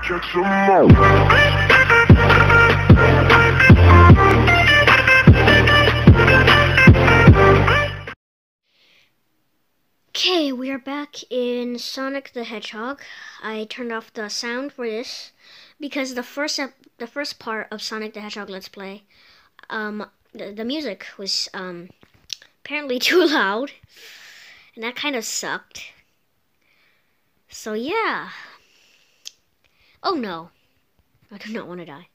Check some more. Okay, we are back in Sonic the Hedgehog. I turned off the sound for this because the first part of Sonic the Hedgehog Let's Play, the music was apparently too loud, and that kind of sucked. So yeah. Oh no, I do not want to die.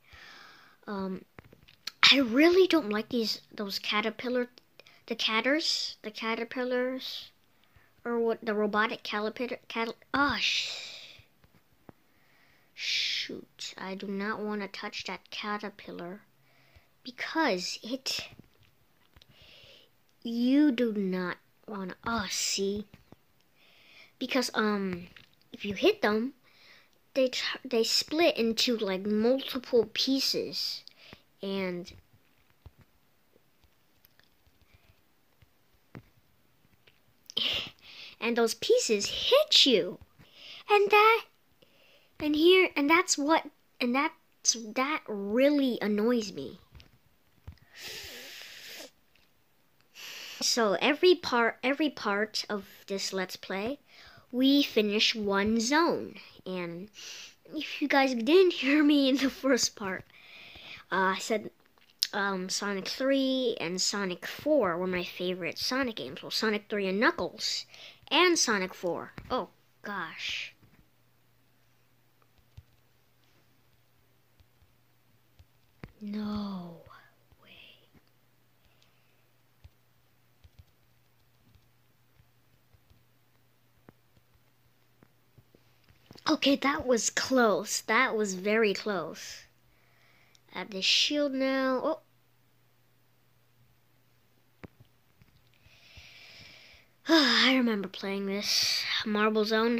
I really don't like those caterpillars, or what, the robotic caterpillar. Shoot, I do not want to touch that caterpillar because you do not want to. See, because if you hit them, they split into like multiple pieces, and those pieces hit you, that really annoys me. So every part of this Let's Play, we finish one zone. And if you guys didn't hear me in the first part, I said Sonic 3 and Sonic 4 were my favorite Sonic games. Well, Sonic 3 and Knuckles and Sonic 4. Oh, gosh. No way. Okay, that was close. That was very close. Add the shield now. Oh. I remember playing this Marble Zone.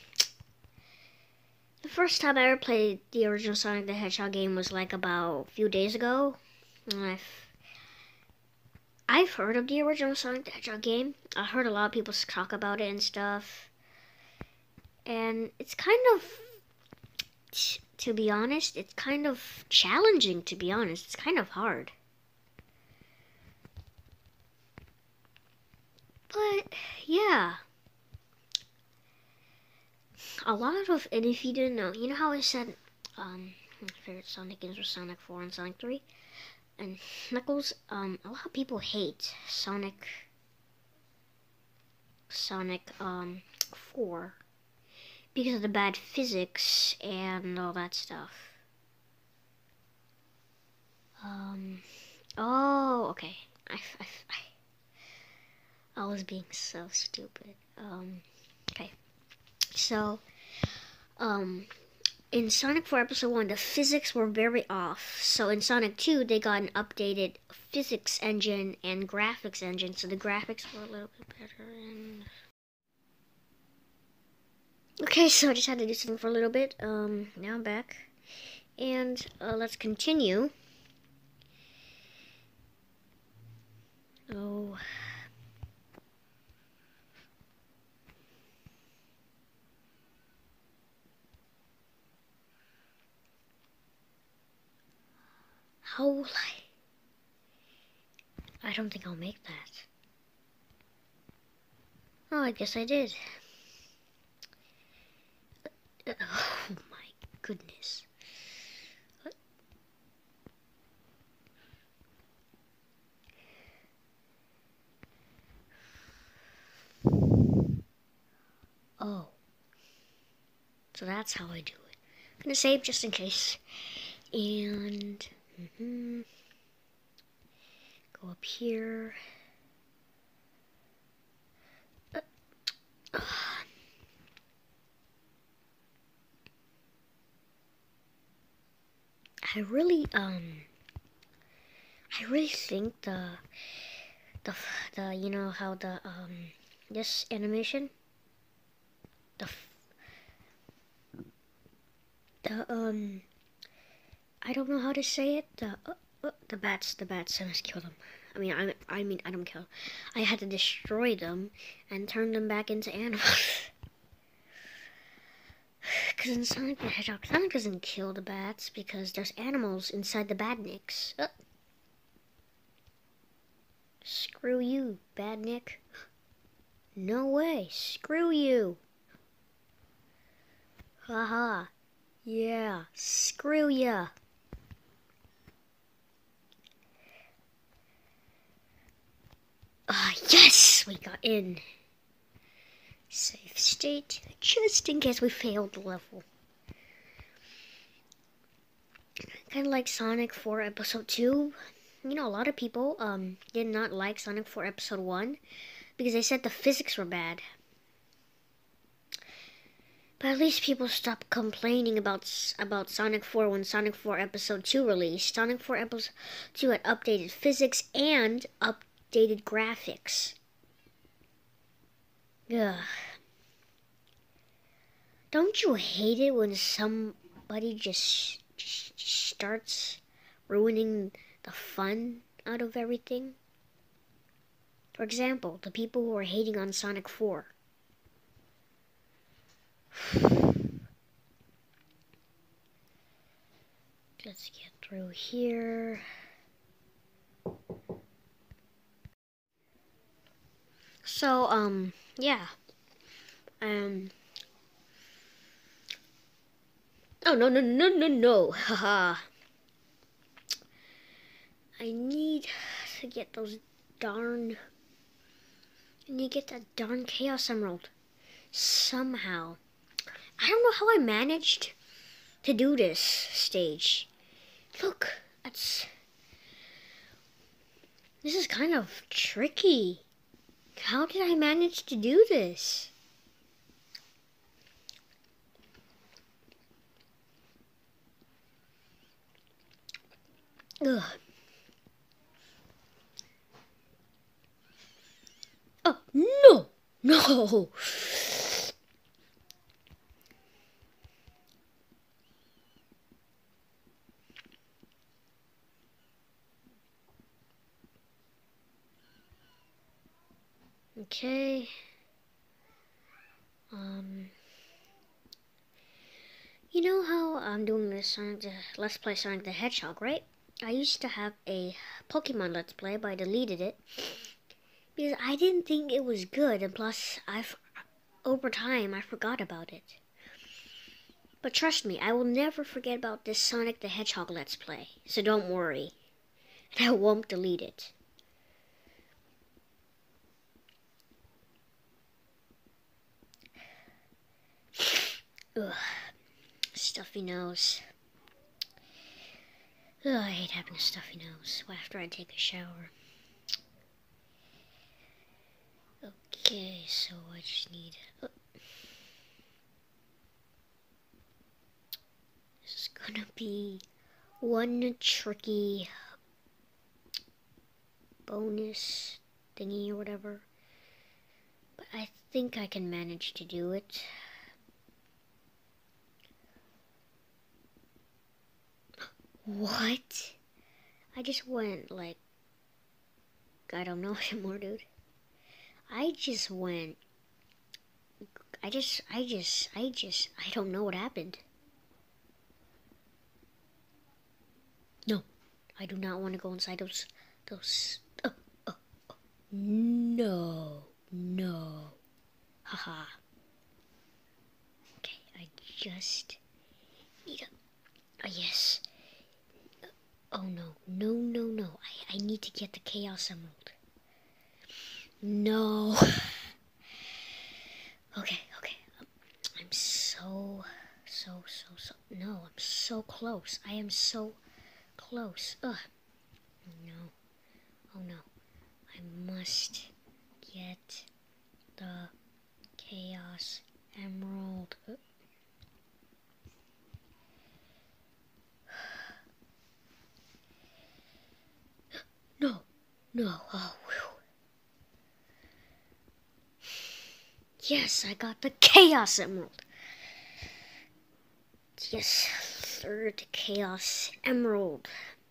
The first time I ever played the original Sonic the Hedgehog game was like about a few days ago. And I've heard of the original Sonic the Hedgehog game. I heard a lot of people talk about it and stuff. And it's kind of, to be honest, it's kind of challenging, to be honest. It's kind of hard. But, yeah. A lot of, and if you didn't know, you know how I said, my favorite Sonic games were Sonic 4 and Sonic 3? And Knuckles, a lot of people hate Sonic 4 because of the bad physics and all that stuff. Oh, okay. I was being so stupid. Okay. So, in Sonic 4 Episode 1, the physics were very off. So in Sonic 2, they got an updated physics engine and graphics engine. So the graphics were a little bit better. Okay, so I just had to do something for a little bit. Now I'm back. And let's continue. Oh. I don't think I'll make that. Oh, I guess I did. Oh my goodness. Oh. So that's how I do it. I'm gonna save just in case. And go up here. I really think the you know how the this animation, I don't know how to say it. The bats. I must kill them. I mean, I don't kill. I had to destroy them and turn them back into animals. Because in Sonic the Hedgehog, Sonic doesn't kill the bats because there's animals inside the badniks. Screw you, badnik. No way, screw you. Haha. Yeah, screw ya. Yes, we got in. Safe state, just in case we failed the level. Kind of like Sonic 4 Episode 2. You know, a lot of people did not like Sonic 4 Episode 1 because they said the physics were bad. But at least people stopped complaining about Sonic 4 when Sonic 4 Episode 2 released. Sonic 4 Episode 2 had updated physics and updated graphics. Ugh. Don't you hate it when somebody just starts ruining the fun out of everything? For example, the people who are hating on Sonic 4. Let's get through here. So, yeah. Oh, no. Haha. I need to get those darn... I need to get that darn Chaos Emerald. Somehow. I don't know how I managed to do this stage. Look, this is kind of tricky. How did I manage to do this? Ugh. Oh, no! No! Okay. You know how I'm doing this Let's Play Sonic the Hedgehog, right? I used to have a Pokemon Let's Play, but I deleted it because I didn't think it was good, and plus, over time, I forgot about it. But trust me, I will never forget about this Sonic the Hedgehog Let's Play, so don't worry. And I won't delete it. Ugh. Stuffy nose. Ugh, I hate having a stuffy nose after I take a shower. Okay, so I just need... This is gonna be one tricky bonus thingy or whatever. But I think I can manage to do it. What? I just went like... I don't know anymore, dude. I don't know what happened. No, I do not want to go inside those, no, haha. Okay, I just need yes. Oh no, I need to get the Chaos Emerald. No. Okay. I'm so, no, I'm so close. I am so close. Ugh. No. Oh no. I must get the Chaos Emerald. No. Oh, whew. Yes, I got the Chaos Emerald. Yes, third Chaos Emerald.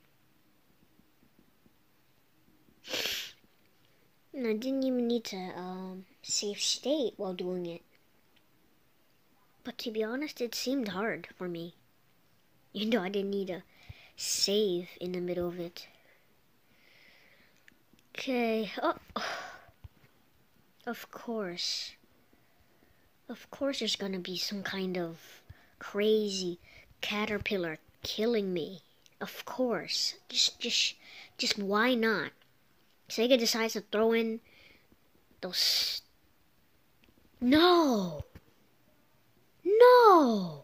And I didn't even need to save state while doing it. But to be honest, it seemed hard for me. You know, I didn't need a save in the middle of it. Okay. Oh. Of course. Of course there's gonna be some kind of crazy caterpillar killing me. Of course. Just why not? Sega decides to throw in those... No! No!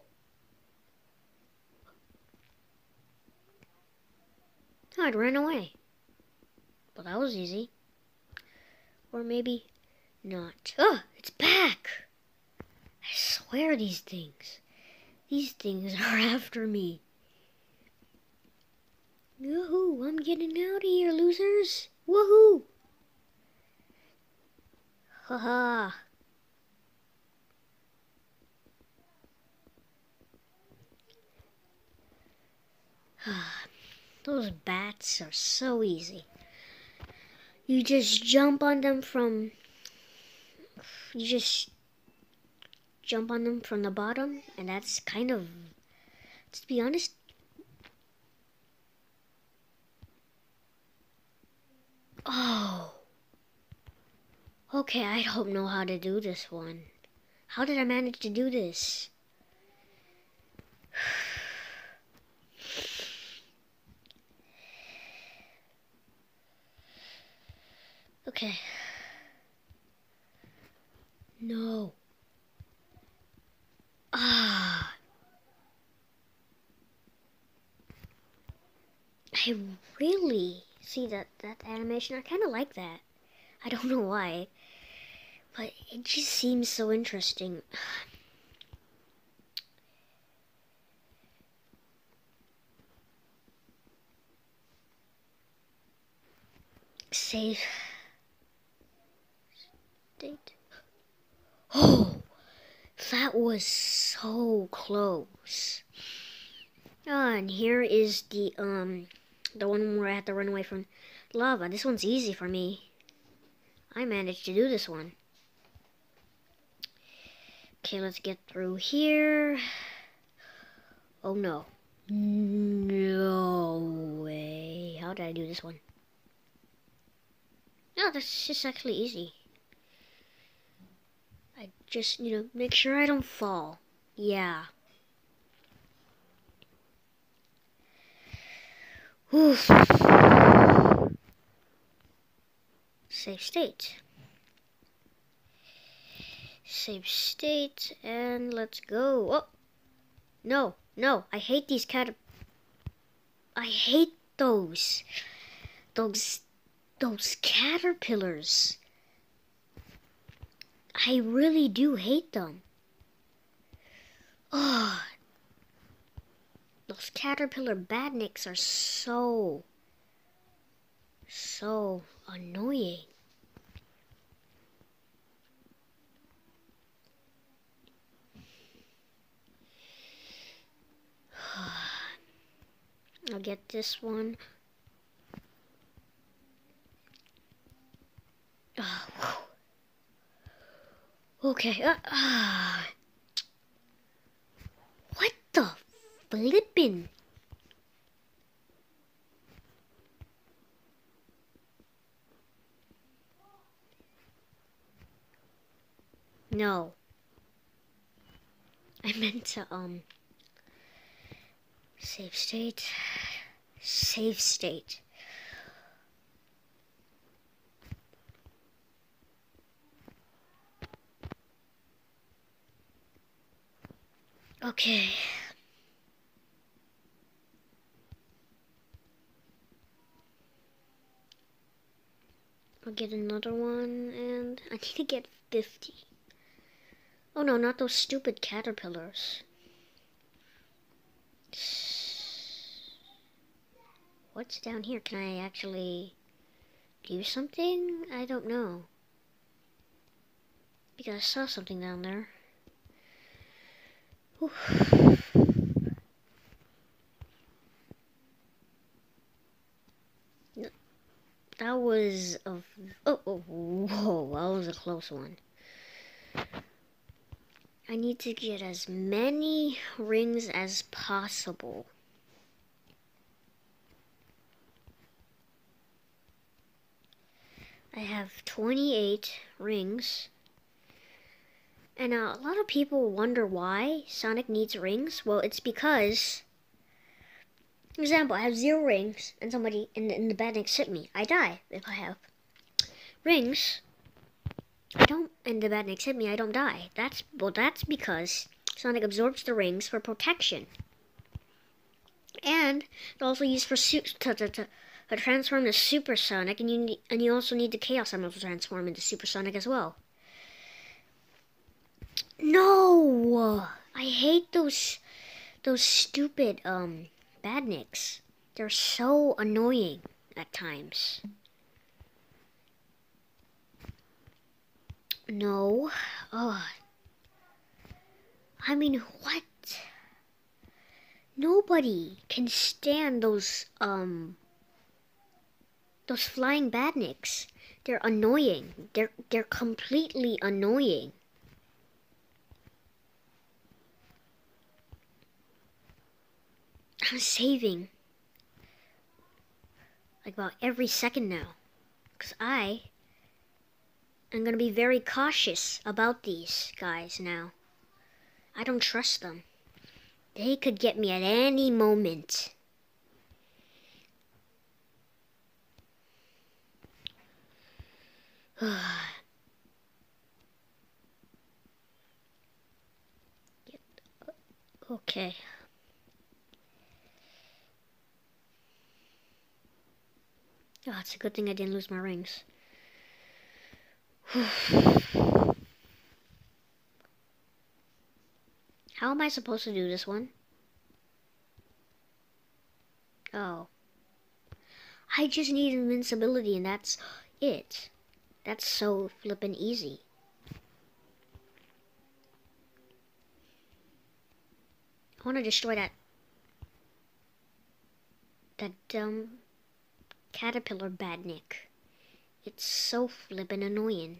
I'd run away. Well, that was easy. Or maybe not. Oh, it's back! I swear these things are after me. Woohoo, I'm getting out of here, losers. Woohoo! Haha. Those bats are so easy. You just jump on them from... You just jump on them from the bottom, and that's kind of... To be honest... Oh. Okay, I don't know how to do this one. How did I manage to do this? Okay. No. Ah. I really see that animation. I kind of like that. I don't know why, but it just seems so interesting. Save state. Oh, that was so close. And here is the one where I have to run away from lava. This one's easy for me. I managed to do this one. Okay, let's get through here. Oh no. No way. How did I do this one? No, that's just actually easy. I just, make sure I don't fall. Yeah. Oof. Save state. Save state, and let's go. Oh! No, no, I hate these I hate those caterpillars. I really do hate them. Oh, those caterpillar badniks are so annoying. I'll get this one. Oh, okay. What the flippin'? No. I meant to, save state. Save state. Okay. I'll get another one, and I need to get 50. Oh no, not those stupid caterpillars. What's down here? Can I actually do something? I don't know. Because I saw something down there. Oof. That was whoa, that was a close one. I need to get as many rings as possible. I have 28 rings. And a lot of people wonder why Sonic needs rings. Well, it's because, for example, I have 0 rings and somebody in the bed next hit me. I die. If I have rings, I don't, and the bad next hit me, I don't die. That's because Sonic absorbs the rings for protection. And they're also used for to transform to Super Sonic, and you also need the Chaos Emerald to transform into Super Sonic as well. No! I hate those stupid badniks. They're so annoying at times. No. Oh. I mean, what? Nobody can stand those flying badniks. They're annoying. They're completely annoying. I'm saving like about every second now, because I'm gonna be very cautious about these guys now. I don't trust them. They could get me at any moment. Okay. Oh, it's a good thing I didn't lose my rings. How am I supposed to do this one? Oh. I just need invincibility and that's it. That's so flippin' easy. I want to destroy that dumb caterpillar badnik. It's so flippin' annoying.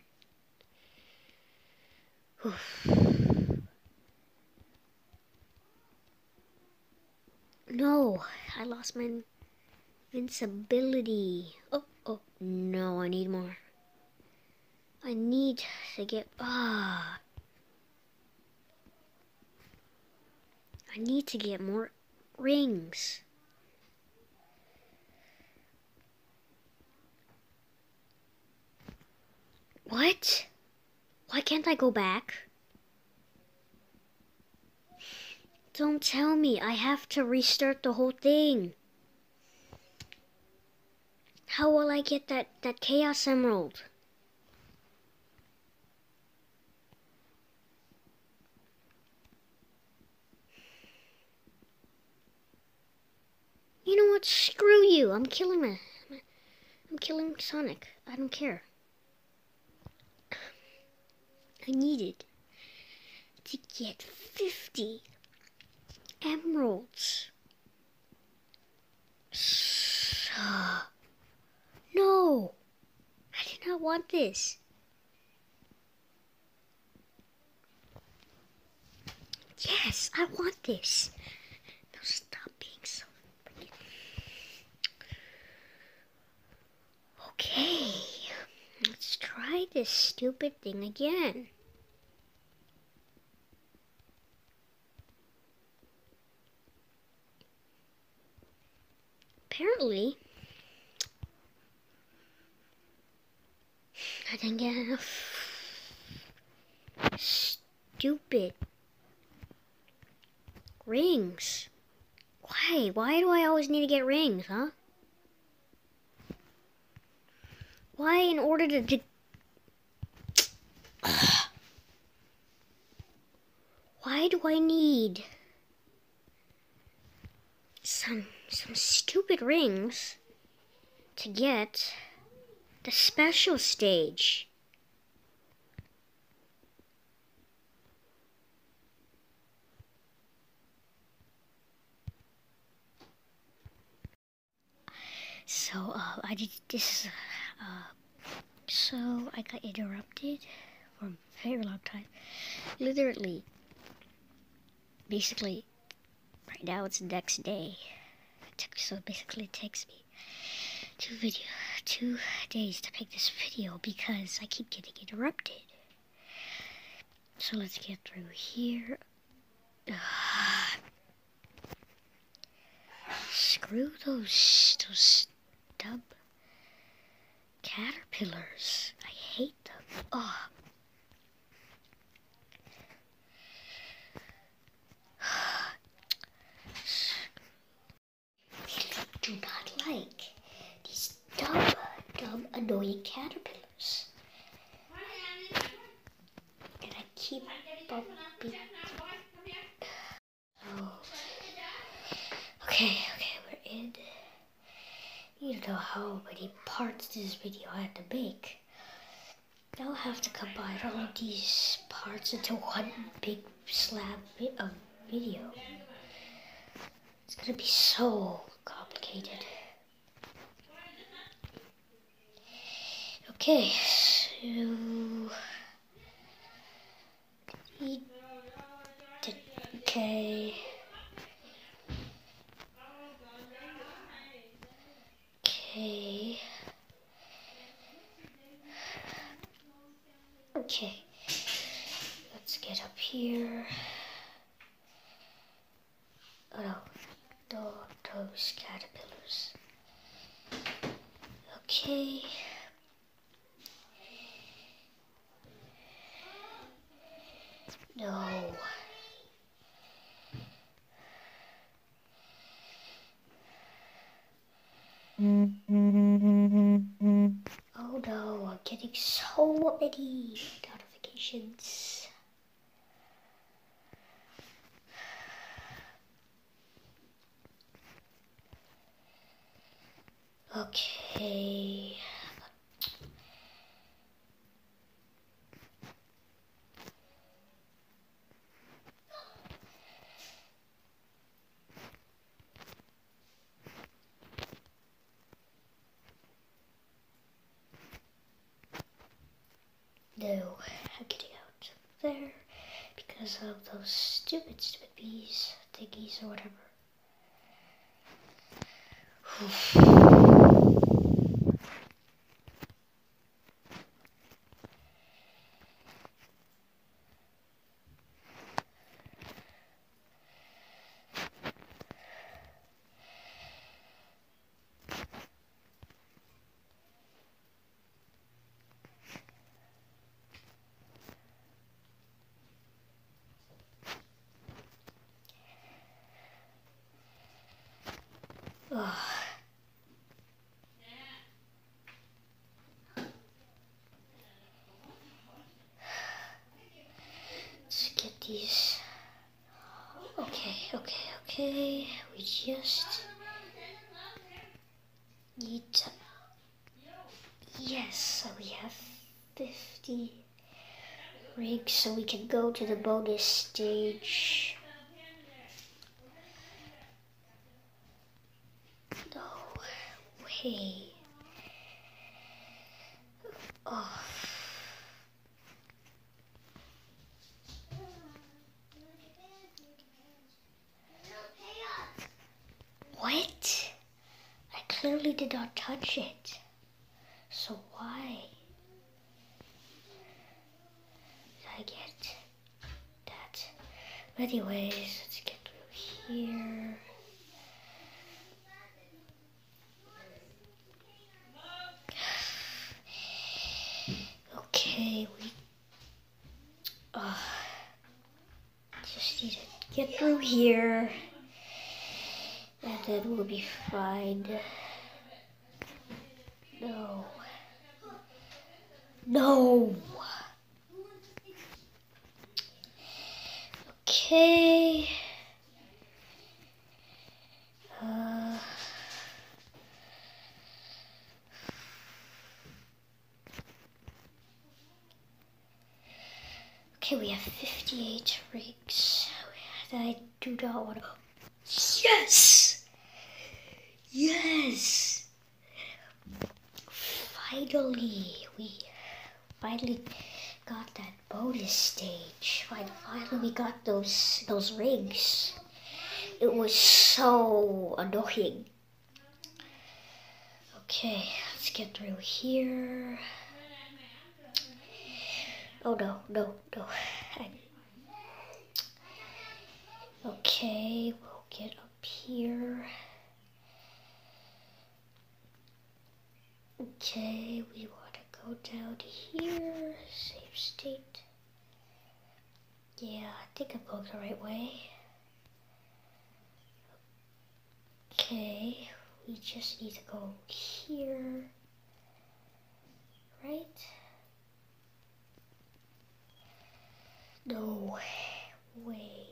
No, I lost my invincibility. Oh, no, I need more. I need to get, I need to get more rings. What? Why can't I go back? Don't tell me I have to restart the whole thing. How will I get that Chaos Emerald? You know what? Screw you. I'm killing Sonic. I don't care. I needed to get 50 emeralds. No, I did not want this. Yes, I want this. Now stop being so freaking... Okay, let's try this stupid thing again. Apparently, I didn't get enough stupid rings. Why? Why do I always need to get rings, huh? Why, in order to why do I need some stupid rings to get the special stage? So, I did this, so I got interrupted for a very long time. Literally, basically, right now it's the next day. So basically it takes me 2 days to make this video because I keep getting interrupted. So let's get through here. Screw those dumb caterpillars. I hate them. Oh. Do not like these dumb, annoying caterpillars. And I keep bumping. Oh. Okay, we're in. You don't know how many parts this video I had to make. Now I'll have to combine all of these parts into one big slab of video. It's gonna be so complicated. Okay, so okay. Okay, let's get up here. Oh no, those caterpillars. Okay. No. Oh no, I'm getting so many notifications. Okay. No, I'm getting out there because of those stupid bees thingies or whatever. Oh. Let's get these. Okay. We just need to. Yes, so we have 50 rigs, so we can go to the bonus stage. No way. Oh. What? I clearly did not touch it. So why did I get that? But anyways, let's get through here. Okay, we just need to get through here, and then we'll be fine. No. Okay. Okay, we have 58 rigs. I do not want to. Yes! Yes! Finally, we finally got that bonus stage. Finally we got those rigs. It was so annoying. Okay, let's get through here. Oh no. Okay, we'll get up here. Okay, we want to go down here. Save state. Yeah, I think I'm going the right way. Okay, we just need to go here. Right? No way.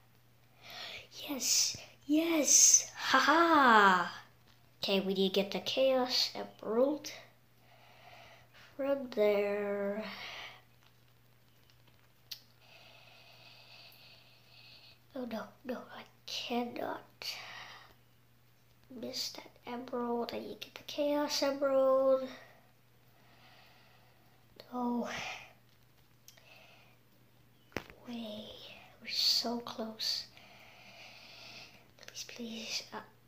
Yes, haha. Okay, we need to get the Chaos Emerald from there. Oh no, I cannot miss that emerald. I need to get the Chaos Emerald. No way, we're so close. Please.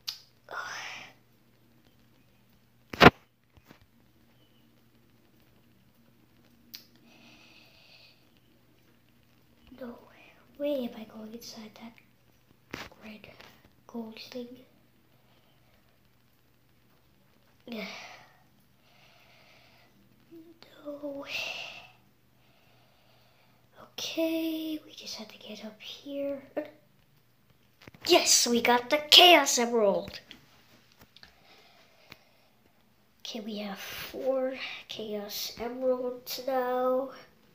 No way am I going inside that red gold thing. No. Okay, we just have to get up here. Yes, we got the Chaos Emerald. Okay, we have 4 Chaos Emeralds now.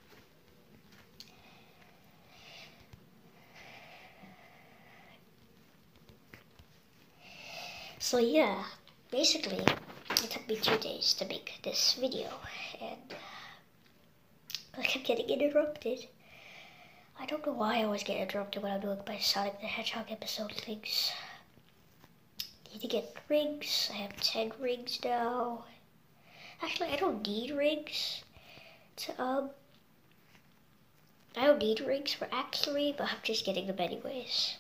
So yeah, basically, it took me 2 days to make this video, and I kept getting interrupted. I don't know why I always get interrupted when I'm doing my Sonic the Hedgehog episode things. Need to get rings. I have 10 rings now. Actually, I don't need rings to, I don't need rings for Act 3, but I'm just getting them anyways.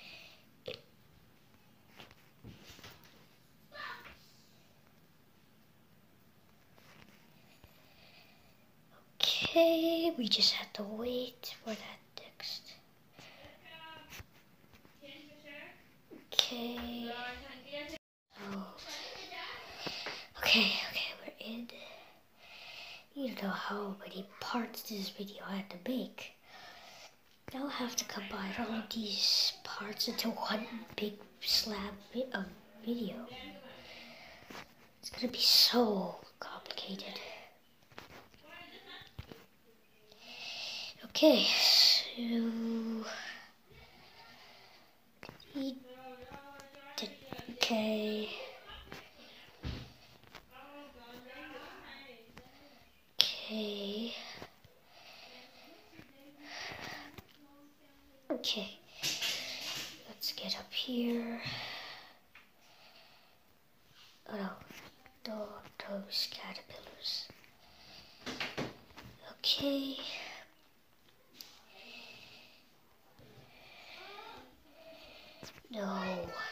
Okay, we just have to wait for that next. Okay. Oh. Okay, we're in. You don't know how many parts this video had to make. Now I'll have to combine all of these parts into one big slab of video. It's gonna be so complicated. Okay, so okay. Okay, let's get up here. Oh no, those caterpillars. Okay. No.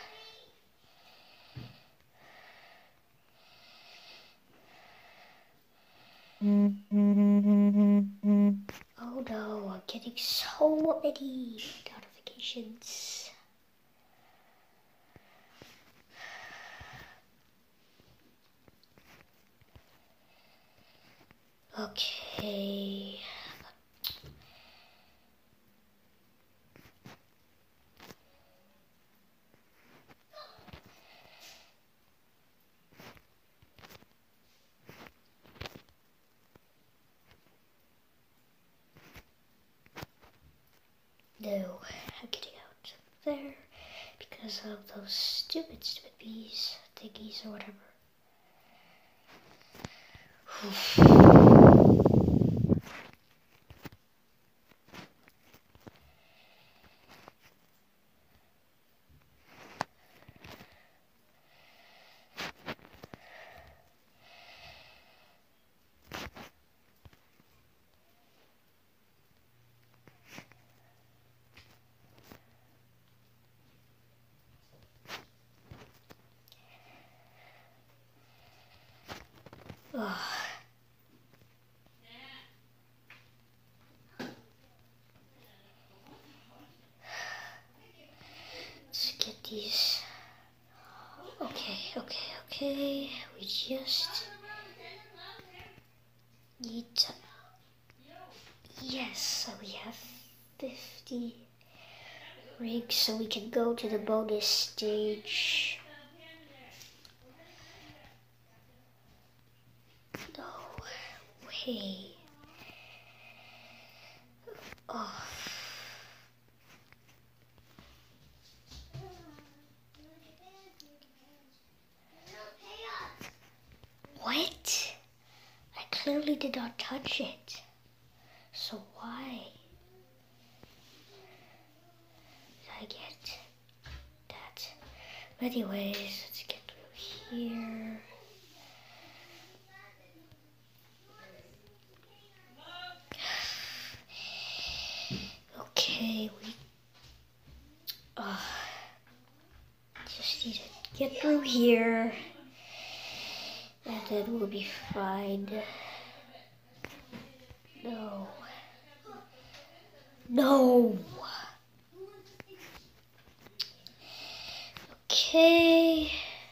Oh no, I'm getting so many notifications. Okay. No, I'm getting out there because of those stupid bees thingies or whatever. these. Okay. We just need to. Yes, so we have 50 rigs, so we can go to the bonus stage. No way. Oh. What? I clearly did not touch it. So why did I get that? But anyways, let's get through here. Okay, we just need to get through here, and then we'll be fine. No. Okay.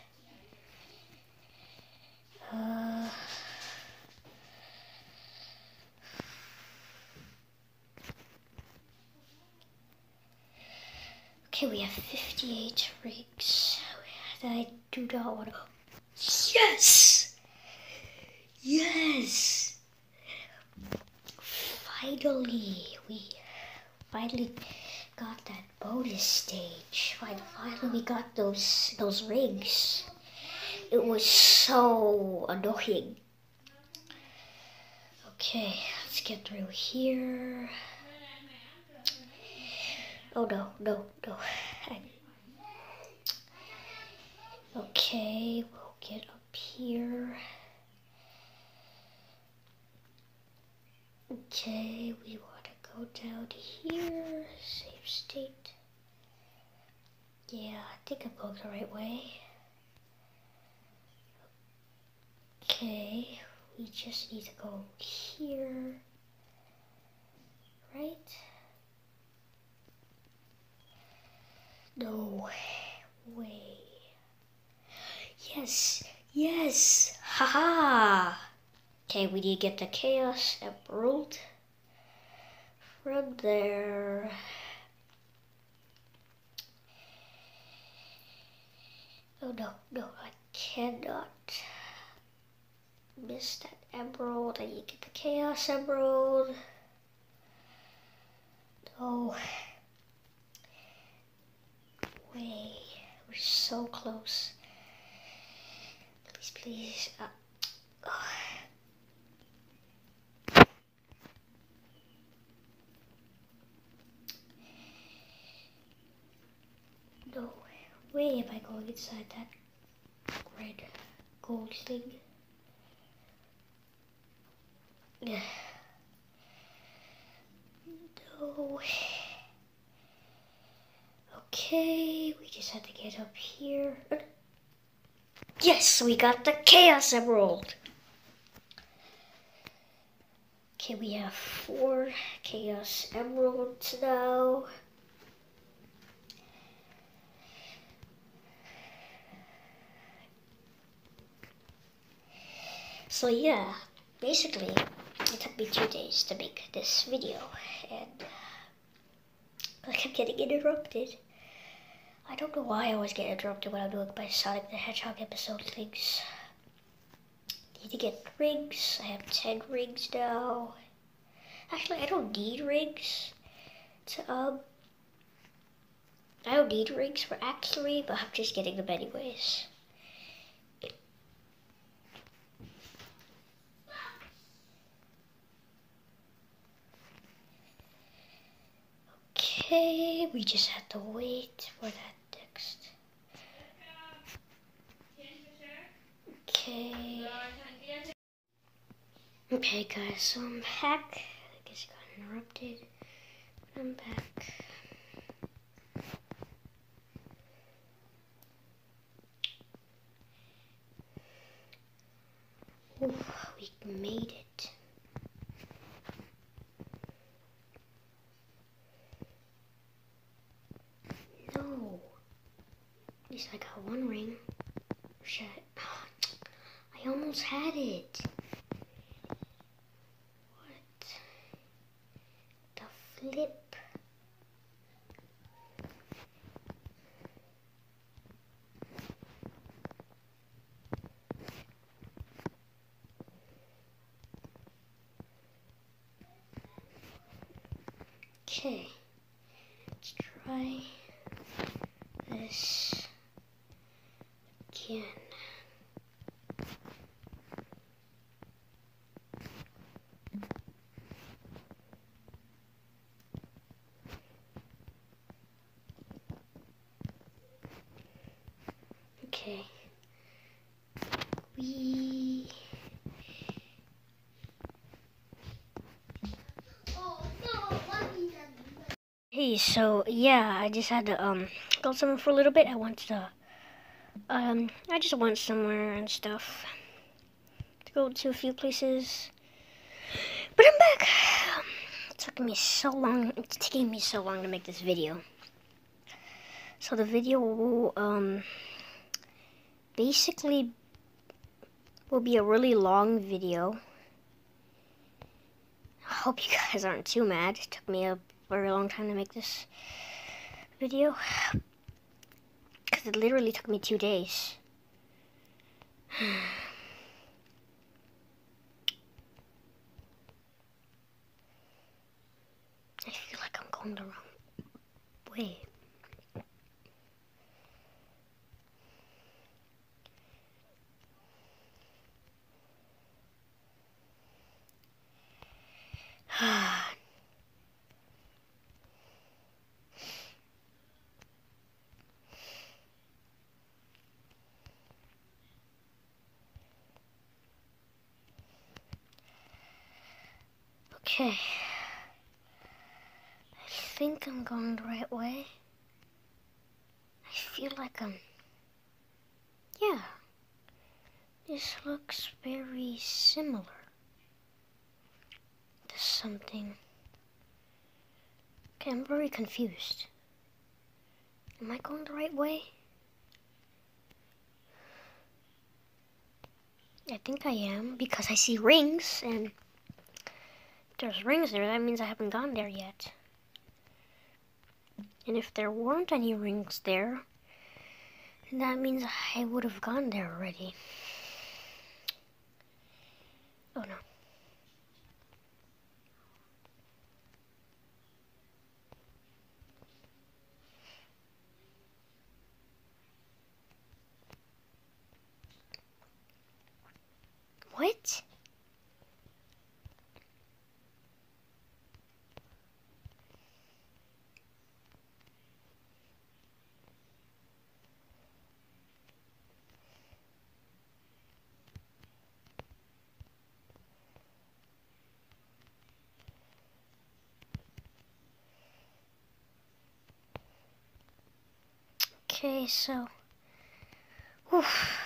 Okay, we have 58 rigs that I do not want to. Yes! Yes! We finally got that bonus stage. Finally we got those rigs. It was so annoying. Okay, let's get through here. Oh no. Okay, we'll get up here. Okay, we want to go down here. Save state. Yeah, I think I'm going the right way. Okay, we just need to go here. Right? No way. Yes, haha. Okay, we need to get the Chaos Emerald from there. Oh no, I cannot miss that emerald. I need to get the Chaos Emerald. No way, we're so close. Please. No way am I going inside that red gold thing. No. Okay, we just have to get up here. Yes, we got the Chaos Emerald. Okay, we have 4 Chaos Emeralds now. So yeah, basically, it took me 2 days to make this video, and I kept getting interrupted. I don't know why I always get interrupted when I'm doing my Sonic the Hedgehog episode things. Need to get rigs. I have 10 rigs now. Actually, I don't need rigs I don't need rigs for Act 3, but I'm just getting them anyways. Okay, we just have to wait for that text. Okay guys, so I'm back. I guess I got interrupted. I'm back. Ooh, we made it. No. least I got one ring. Shit. I almost had it. What the flip? Okay, let's try this again. Okay, Hey, so yeah, I just had to go somewhere for a little bit. I just went somewhere and stuff to go to a few places. But I'm back. It's taking me so long. It's taking me so long to make this video. So the video will basically will be a really long video. I hope you guys aren't too mad. It took me a very long time to make this video. Because it literally took me 2 days. I feel like I'm going the wrong way. Okay. I think I'm going the right way. I feel like yeah. This looks very similar to something. Okay, I'm very confused. Am I going the right way? I think I am, because I see rings, and if there's rings there, that means I haven't gone there yet. And if there weren't any rings there, then that means I would have gone there already. Oh no. What? Okay, so... Oof.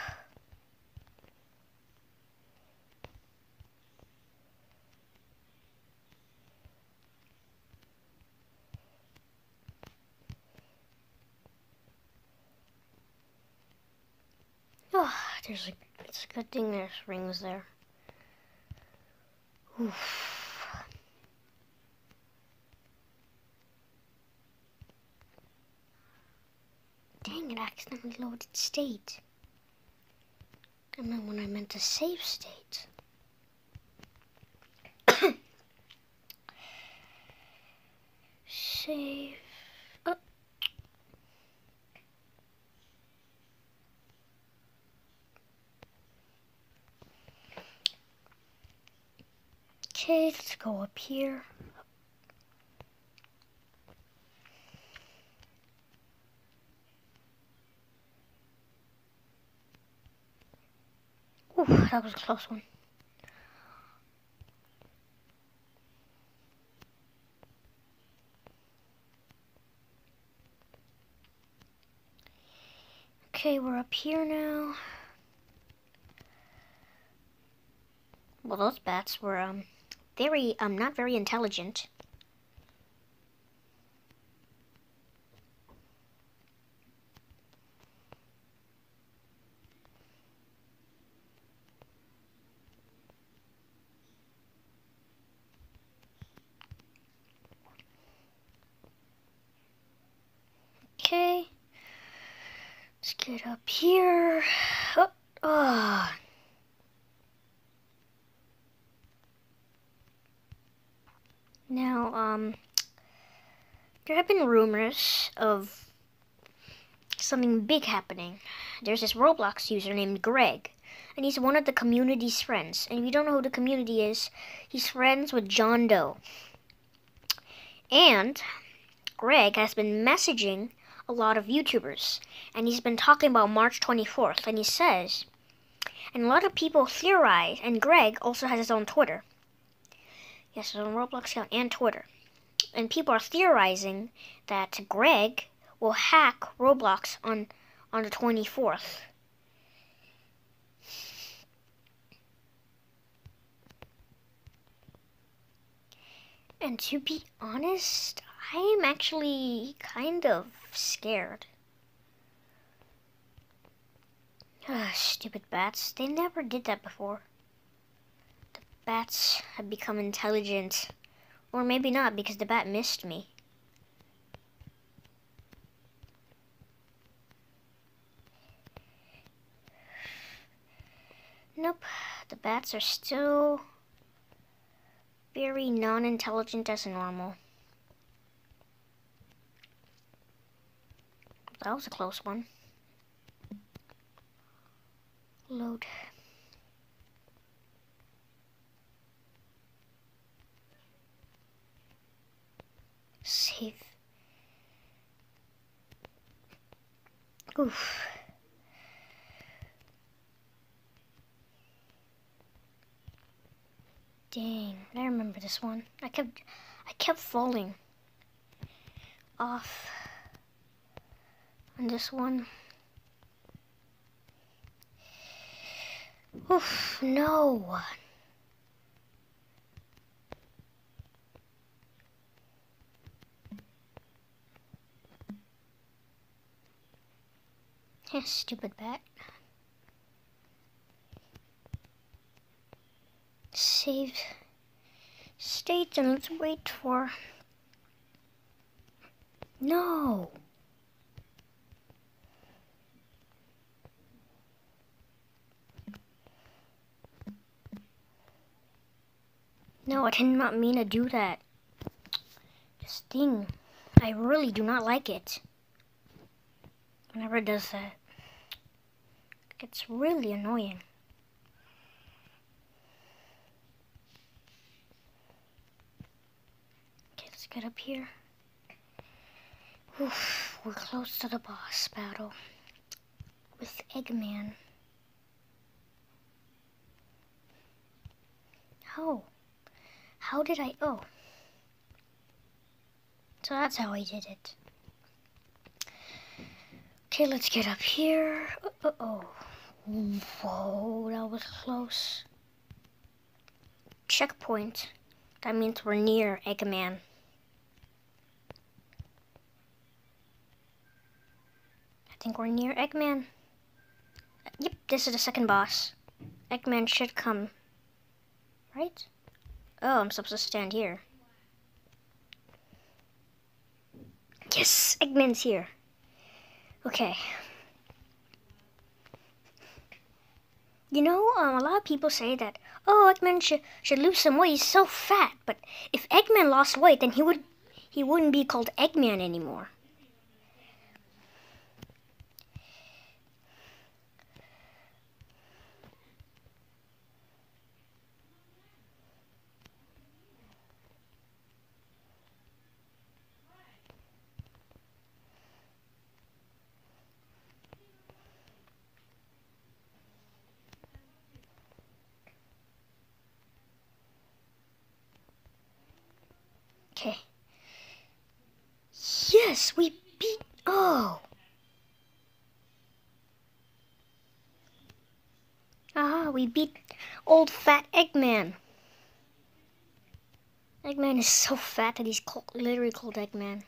Oh, it's a good thing there's rings there. Oof. Dang, it accidentally loaded state. And then when I meant to save state. Save. Oh. Okay, let's go up here. Ooh, that was a close one. Okay, we're up here now. Well, those bats were, not very intelligent. Okay. Let's get up here. Oh. Now, there have been rumors of something big happening. There's this Roblox user named Greg, and he's one of the community's friends. And if you don't know who the community is, he's friends with John Doe. And Greg has been messaging a lot of YouTubers, and he's been talking about March 24th, and he says, and a lot of people theorize, and Greg also has his own Twitter. He has his own Roblox account and Twitter. And people are theorizing that Greg will hack Roblox on the 24th. And to be honest, I am actually kind of scared. Stupid bats. They never did that before. The bats have become intelligent. Or maybe not, because the bat missed me. Nope. The bats are still very non-intelligent as normal. That was a close one. Load. Save. Oof. Dang, I remember this one. I kept falling off on this one. Oof, no. Stupid bat. Save state and let's wait for... No! No, I did not mean to do that. This thing, I really do not like it. Whenever it does that. It gets really annoying. Okay, let's get up here. Oof, we're close to the boss battle with Eggman. Oh. How did I... Oh. So that's how I did it. Okay, let's get up here. Oh. Whoa, that was close. Checkpoint. That means we're near Eggman. I think we're near Eggman. Yep, this is the second boss. Eggman should come. Right? Oh, I'm supposed to stand here. Yes, Eggman's here. Okay. You know, a lot of people say that, oh, Eggman should lose some weight. He's so fat. But if Eggman lost weight, then he wouldn't be called Eggman anymore. Okay. Yes, we beat... Oh. Ah, we beat old fat Eggman. Eggman is so fat that he's literally called Eggman.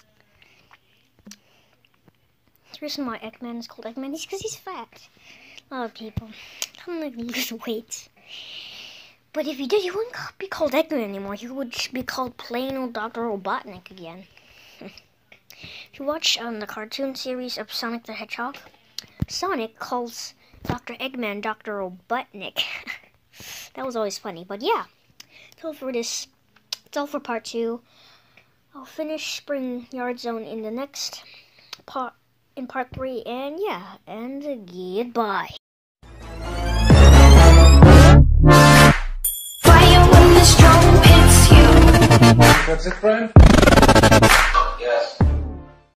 The reason why Eggman is called Eggman is because he's fat. A lot of people don't like lose weight. But if he did, he wouldn't be called Eggman anymore. He would be called plain old Dr. Robotnik again. If you watch the cartoon series of Sonic the Hedgehog, Sonic calls Dr. Eggman Dr. Robotnik. That was always funny, but yeah. That's all for this. It's all for part 2. I'll finish Spring Yard Zone in the next part, in part 3, and yeah, and goodbye. Fire when the storm hits you. That's it, friend? Yes.